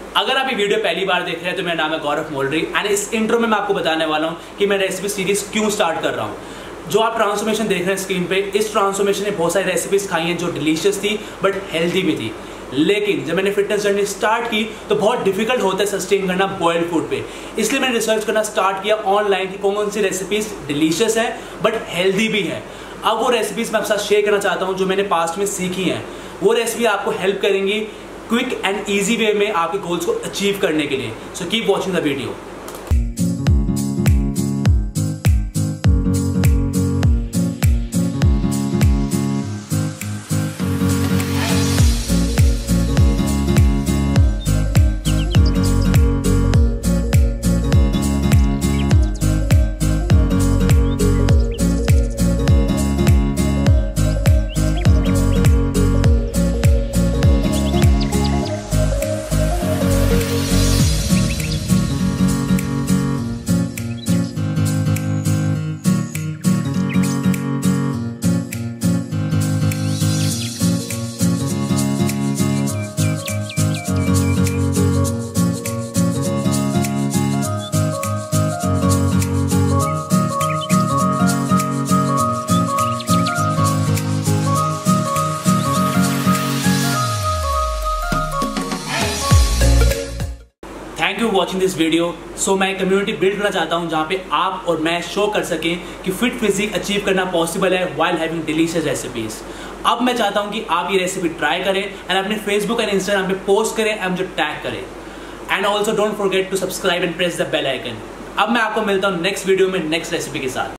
अगर आप ये वीडियो पहली बार देख रहे हैं तो मेरा नाम है गौरव मोल्ड्री एंड इस इंट्रो में मैं आपको बताने वाला हूँ कि मैं रेसिपी सीरीज क्यों स्टार्ट कर रहा हूँ। जो आप ट्रांसफॉर्मेशन देख रहे हैं स्क्रीन पे, इस ट्रांसफॉर्मेशन ने बहुत सारी रेसिपीज खाई हैं जो डिलीशियस थी बट हेल्दी भी थी। लेकिन जब मैंने फिटनेस जर्नी स्टार्ट की तो बहुत डिफिकल्ट होता है सस्टेन करना बॉइल्ड फूड पे। इसलिए मैंने रिसर्च करना स्टार्ट किया ऑनलाइन कि कौन सी रेसिपीज डिलीशियस है बट हेल्दी भी है। अब वो रेसिपीज मैं आपके साथ शेयर करना चाहता हूँ जो मैंने पास्ट में सीखी हैं। वो रेसिपी आपको हेल्प करेंगी क्विक एंड ईजी वे में आपके गोल्स को अचीव करने के लिए। So keep watching the video. Thank you watching this video. So मैं कम्युनिटी बिल्ड करना चाहता हूं जहां पे आप और मैं शो कर सकें कि फिट फिजिक अचीव करना पॉसिबल है व्हाइल हैविंग डिलीशियस रेसिपीज। अब मैं चाहता हूं कि आप ये रेसिपी ट्राई करें एंड अपने फेसबुक एंड इंस्टाग्राम पे पोस्ट करें एंड मुझे टैग करें। And also don't forget to subscribe and press the bell icon. अब मैं आपको मिलता हूं नेक्स्ट वीडियो में नेक्स्ट रेसिपी के साथ।